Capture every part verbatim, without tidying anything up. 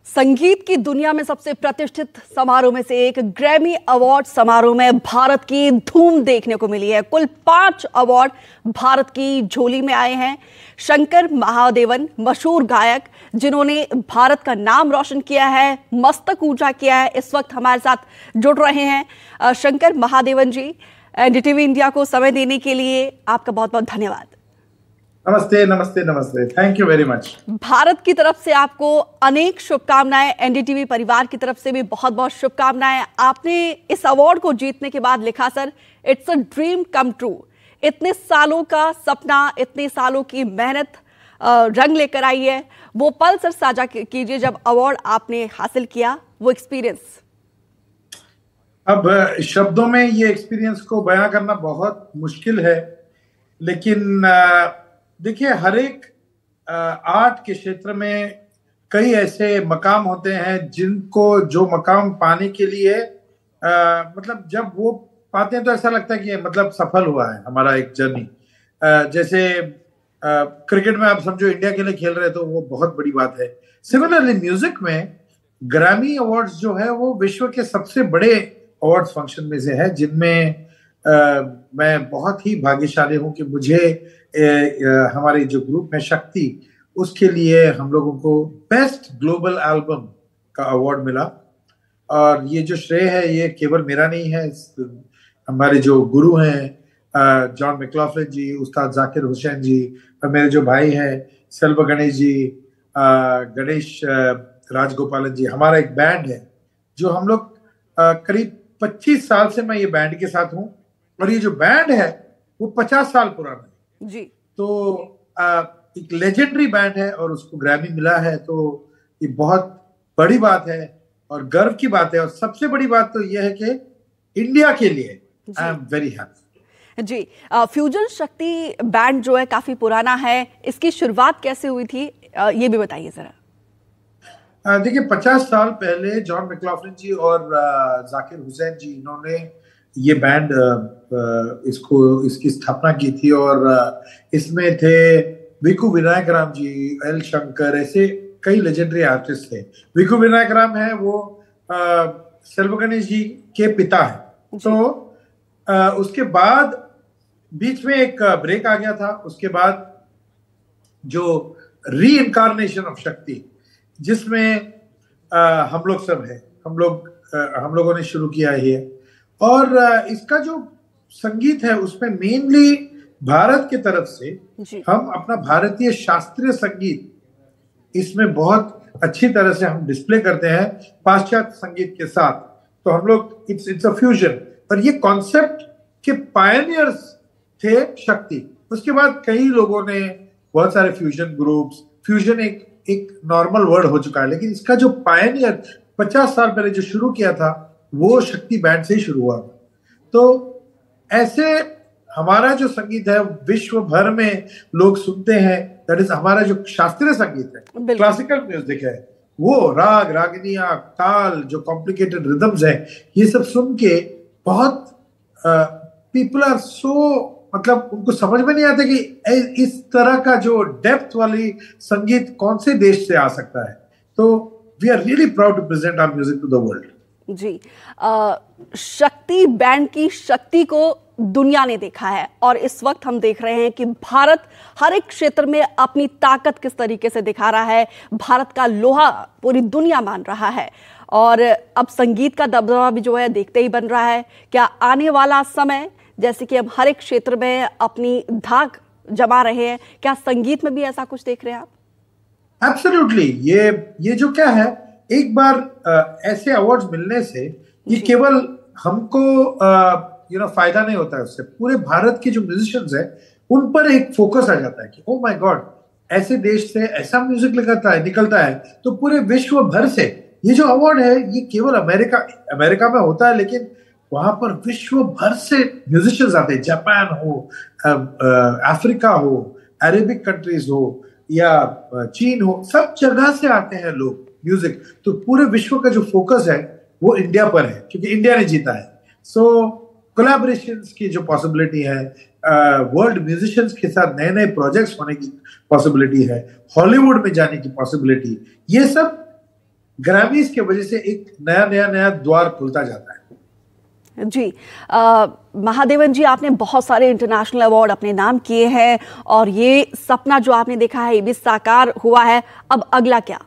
संगीत की दुनिया में सबसे प्रतिष्ठित समारोह में से एक ग्रैमी अवार्ड समारोह में भारत की धूम देखने को मिली है। कुल पांच अवार्ड भारत की झोली में आए हैं। शंकर महादेवन, मशहूर गायक जिन्होंने भारत का नाम रोशन किया है, मस्तक ऊंचा किया है, इस वक्त हमारे साथ जुड़ रहे हैं। शंकर महादेवन जी, एनडीटीवी इंडिया को समय देने के लिए आपका बहुत बहुत धन्यवाद। नमस्ते नमस्ते नमस्ते, thank you very much. Bharat की तरफ से आपको अनेक शुभकामनाएं, एनडीटीवी परिवार की तरफ से भी बहुत बहुत शुभकामनाएं। आपने इस अवार्ड को जीतने के बाद लिखा, sir it's a dream come true. इतने सालों का सपना, इतने सालों की मेहनत रंग लेकर आई है। वो पल सर साझा कीजिए जब अवार्ड आपने हासिल किया, वो एक्सपीरियंस। अब शब्दों में ये एक्सपीरियंस को बयां करना बहुत मुश्किल है, लेकिन देखिए, हर एक आर्ट के क्षेत्र में कई ऐसे मकाम होते हैं जिनको जो मकाम पाने के लिए आ, मतलब जब वो पाते हैं तो ऐसा लगता है कि मतलब सफल हुआ है हमारा एक जर्नी। जैसे आ, क्रिकेट में आप समझो इंडिया के लिए खेल रहे तो वो बहुत बड़ी बात है। सिमिलरली म्यूजिक में ग्रैमी अवार्ड्स जो है वो विश्व के सबसे बड़े अवार्ड्स फंक्शन में से है, जिनमें Uh, मैं बहुत ही भाग्यशाली हूं कि मुझे uh, uh, हमारे जो ग्रुप है शक्ति, उसके लिए हम लोगों को बेस्ट ग्लोबल एल्बम का अवार्ड मिला। और ये जो श्रेय है ये केवल मेरा नहीं है, हमारे जो गुरु हैं जॉन मैक्लॉफ्लिन जी, उस्ताद जाकिर हुसैन जी, और मेरे जो भाई हैं सेल्व गणेश जी, गणेश राजगोपालन जी, हमारा एक बैंड है जो हम लोग करीब पच्चीस साल से मैं ये बैंड के साथ हूँ, और ये जो बैंड है वो पचास साल पुराना है जी। तो आ, एक लेजेंडरी बैंड है और उसको ग्रैमी मिला है, तो ये बहुत बड़ी बात है और गर्व की बात है। और सबसे बड़ी बात तो ये है कि इंडिया के लिए आई एम वेरी हैप्पी जी। फ्यूजन शक्ति बैंड जो है काफी पुराना है, इसकी शुरुआत कैसे हुई थी आ, ये भी बताइए जरा। देखिए, पचास साल पहले जॉन मैक्लॉफ्लिन जी और जाकिर हुसैन जी, इन्होंने ये बैंड इसको इसकी स्थापना की थी, और इसमें थे विकू विनायक राम जी, एल शंकर, ऐसे कई लेजेंडरी आर्टिस्ट थे। विकू विनायक राम है वो सेल्व गणेश जी के पिता हैं। तो आ, उसके बाद बीच में एक ब्रेक आ गया था। उसके बाद जो री इनकारनेशन ऑफ शक्ति, जिसमें आ, हम लोग सब हैं, हम लोग आ, हम लोगों ने शुरू किया है। और इसका जो संगीत है उसमें मेनली भारत की तरफ से हम अपना भारतीय शास्त्रीय संगीत इसमें बहुत अच्छी तरह से हम डिस्प्ले करते हैं पाश्चात्य संगीत के साथ। तो हम लोग इट्स इट्स अ फ्यूजन, और ये कॉन्सेप्ट के पायनियर्स थे शक्ति। उसके बाद कई लोगों ने बहुत सारे फ्यूजन ग्रुप्स, फ्यूजन एक एक नॉर्मल वर्ड हो चुका है, लेकिन इसका जो पायनियर पचास साल पहले जो शुरू किया था वो शक्ति बैंड से ही शुरू हुआ। तो ऐसे हमारा जो संगीत है विश्व भर में लोग सुनते हैं। दैट इज हमारा जो शास्त्रीय संगीत है, क्लासिकल म्यूजिक है, वो राग रागिनियां, ताल, जो कॉम्प्लिकेटेड रिदम्स है, ये सब सुन के बहुत पीपल आर सो, मतलब उनको समझ में नहीं आता कि इस तरह का जो डेप्थ वाली संगीत कौन से देश से आ सकता है। तो we are really proud to present our music to the world जी। आ, शक्ति बैंड की शक्ति को दुनिया ने देखा है, और इस वक्त हम देख रहे हैं कि भारत हर एक क्षेत्र में अपनी ताकत किस तरीके से दिखा रहा है। भारत का लोहा पूरी दुनिया मान रहा है, और अब संगीत का दबदबा भी जो है देखते ही बन रहा है। क्या आने वाला समय, जैसे कि हम हर एक क्षेत्र में अपनी धाक जमा रहे हैं, क्या संगीत में भी ऐसा कुछ देख रहे हैं आप? एब्सोल्युटली। ये ये जो क्या है, एक बार आ, ऐसे अवार्ड्स मिलने से ये केवल हमको यू नो फायदा नहीं होता है, उससे पूरे भारत के जो म्यूजिशियंस हैं उन पर एक फोकस आ जाता है कि ओ माय गॉड, ऐसे देश से ऐसा म्यूजिक निकलता है निकलता है तो पूरे विश्व भर से ये जो अवार्ड है ये केवल अमेरिका अमेरिका में होता है, लेकिन वहां पर विश्व भर से म्यूजिशियंस आते हैं। जापान हो, अफ्रीका हो, अरेबिक कंट्रीज हो या चीन हो, सब जगह से आते हैं लोग म्यूजिक। तो पूरे विश्व का जो फोकस है वो इंडिया पर है, क्योंकि इंडिया ने जीता है। सो कोलैबोरेशंस की जो पॉसिबिलिटी है, वर्ल्ड म्यूजिशियंस के साथ नए नए प्रोजेक्ट्स होने की पॉसिबिलिटी है, हॉलीवुड में जाने की पॉसिबिलिटी, ये सब ग्रैमीज की वजह से एक नया नया नया द्वार खुलता जाता है। जी आ, महादेवन जी, आपने बहुत सारे इंटरनेशनल अवार्ड अपने नाम किए हैं और ये सपना जो आपने देखा है ये भी साकार हुआ है। अब अगला क्या?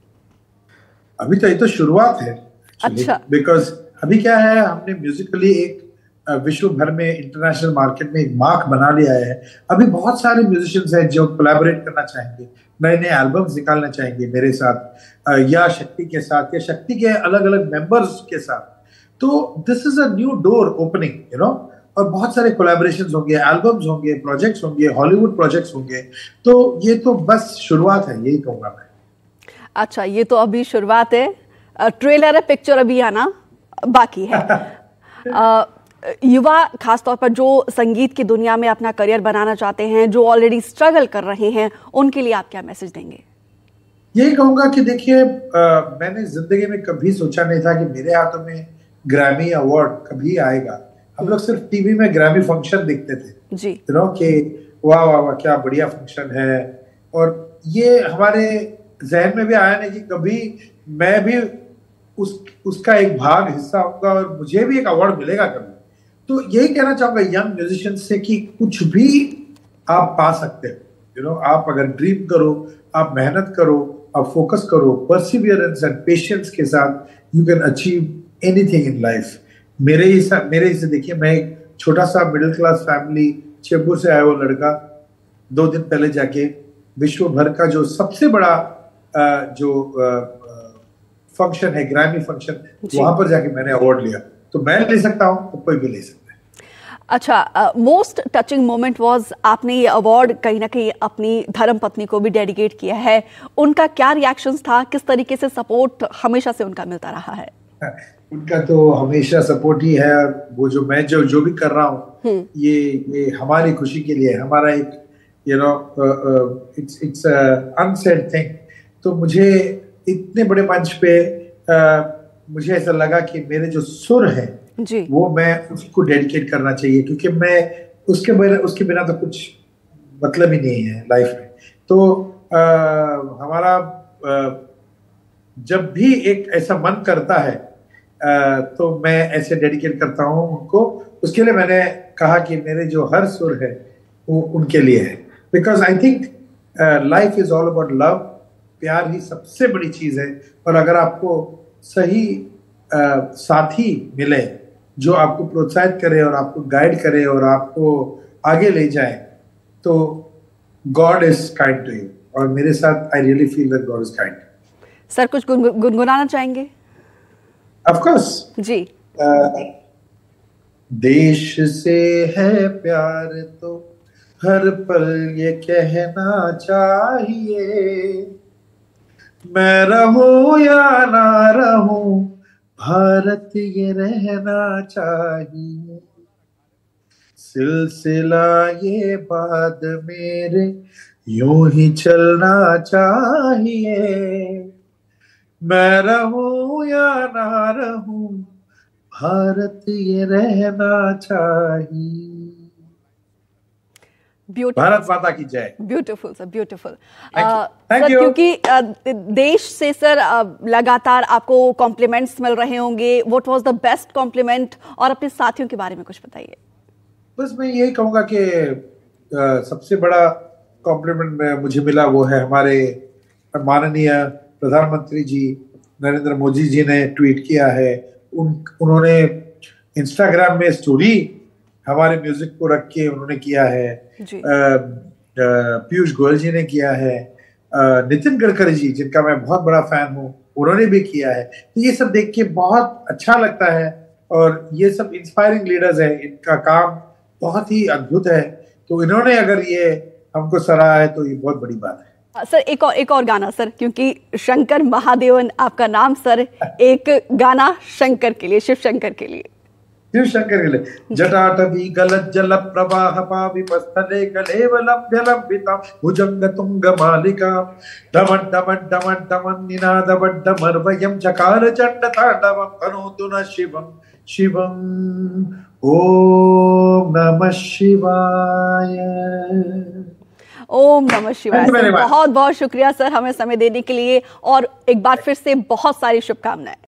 अभी तो ये तो शुरुआत है। अच्छा। बिकॉज अभी क्या है, हमने म्यूजिकली एक विश्व भर में इंटरनेशनल मार्केट में एक मार्क बना लिया है। अभी बहुत सारे म्यूजिशियंस हैं जो कोलैबोरेट करना चाहेंगे, नए नए एल्बम्स निकालना चाहेंगे मेरे साथ या शक्ति के साथ या शक्ति के अलग अलग मेंबर्स के साथ। तो this is a new door opening, you know, और बहुत सारे कोलैबोरेशंस होंगे, एल्बम्स होंगे, प्रोजेक्ट्स होंगे, हॉलीवुड प्रोजेक्ट्स होंगे। तो ये तो बस शुरुआत है, यही कहूंगा मैं। अच्छा, ये तो अभी शुरुआत है, ट्रेलर है, पिक्चर अभी आना बाकी है। आ, युवा खासतौर पर जो संगीत की दुनिया में अपना करियर बनाना चाहते हैं, जो ऑलरेडी स्ट्रगल कर रहे हैं, उनके लिए आप क्या मैसेज देंगे? यही कहूंगा कि देखिए, मैंने जिंदगी में कभी सोचा नहीं था कि मेरे हाथों में ग्रैमी अवार्ड कभी आएगा। हम लोग सिर्फ टीवी में ग्रैमी फंक्शन देखते थे जी, यू नो, कि वाह वाह वाह क्या बढ़िया फंक्शन है, और ये हमारे जहन में भी आया नहीं कि कभी मैं भी उस उसका एक भाग हिस्सा होगा और मुझे भी एक अवार्ड मिलेगा कभी। तो यही कहना चाहूंगा यंग म्यूजिशियन से कि कुछ भी आप पा सकते हो, यू नो, आप अगर ड्रीम करो, आप मेहनत करो, आप फोकस करो, परसिवियरेंस एंड पेशेंस के साथ, you can achieve anything in life. मेरे ही मेरे ही से देखिए, मैं एक छोटा सा मिडिल क्लास फैमिली चेंबूर से आया वो लड़का, दो दिन पहले जाके विश्व भर का जो सबसे बड़ा जो फंक्शन है, ग्रैमी फंक्शन, वहां पर जाके मैंने अवार्ड लिया। तो मैं ले सकता हूँ तो कोई भी ले सकता है। अच्छा, मोस्ट टचिंग मोमेंट वाज, आपने ये अवार्ड कहीं ना कहीं अपनी धर्म पत्नी को भी डेडिकेट किया है, उनका क्या रिएक्शंस था? किस तरीके से सपोर्ट हमेशा से उनका मिलता रहा है? उनका तो हमेशा सपोर्ट ही है। वो जो मैं जो जो भी कर रहा हूँ, ये ये हमारी खुशी के लिए, हमारा एक, you know, it's it's unsaid thing. तो मुझे इतने बड़े मंच पे uh, मुझे ऐसा लगा कि मेरे जो सुर है जी, वो मैं उसको डेडिकेट करना चाहिए, क्योंकि मैं उसके बिना उसके बिना तो कुछ मतलब ही नहीं है लाइफ में। तो आ, हमारा आ, जब भी एक ऐसा मन करता है आ, तो मैं ऐसे डेडिकेट करता हूँ उनको। उसके लिए मैंने कहा कि मेरे जो हर सुर है वो उनके लिए है, because I think life is all about love. प्यार ही सबसे बड़ी चीज है, और अगर आपको सही आ, साथी मिले जो आपको प्रोत्साहित करे और आपको गाइड करे और आपको आगे ले जाए, तो God is kind to you. और मेरे साथ I really feel that God is kind. Sir, कुछ गुनगुनाना चाहेंगे? Of course ji. uh, देश से है प्यार तो हर पल ये कहना चाहिए, मैं रहूं या ना रहूं भारत ये रहना चाहिए, सिलसिला ये बाद मेरे यूं ही चलना चाहिए, मैं रहूं या ना रहूं भारत ये रहना चाहिए। भारत माता की जय। ब्यूटीफुल सर, ब्यूटीफुल सर, क्योंकि देश से सर लगातार आपको कॉम्प्लीमेंट्स मिल रहे होंगे, what was the best compliment, और अपने साथियों के बारे में कुछ बताइए। बस मैं यही कहूंगा कि सबसे बड़ा कॉम्प्लीमेंट मुझे मिला वो है हमारे माननीय प्रधानमंत्री जी नरेंद्र मोदी जी ने ट्वीट किया है। उन उन्होंने इंस्टाग्राम में स्टोरी हमारे म्यूजिक को रख के उन्होंने किया है। पीयूष गोयल जी ने किया है, नितिन गडकरी जी जिनका मैं बहुत बड़ा फैन हूँ उन्होंने भी किया है। तो ये सब देख के बहुत अच्छा लगता है, और ये सब इंस्पायरिंग लीडर्स हैं, इनका काम बहुत ही अद्भुत है। तो इन्होंने अगर ये हमको सराहा है तो ये बहुत बड़ी बात है। सर एक और एक और गाना सर, क्योंकि शंकर महादेवन आपका नाम सर, एक गाना शंकर के लिए, शिव शंकर के लिए। शिव शंकर के लिए। जटाटवी गलत जल प्रवाह पाविपस्थले कलेवलंभ्य लंबिता भुजंग तुंग मालिका demon demon demon demon Ninad वड्डमर्वयं चकार चंड तांडवं तनोतु न शिवं शिवं ओम नमः शिवाय। ओम नमः शिवाय Thank you very sir, much. बहुत बहुत शुक्रिया सर हमें समय देने के लिए, और एक बार फिर से बहुत सारी शुभकामनाएं।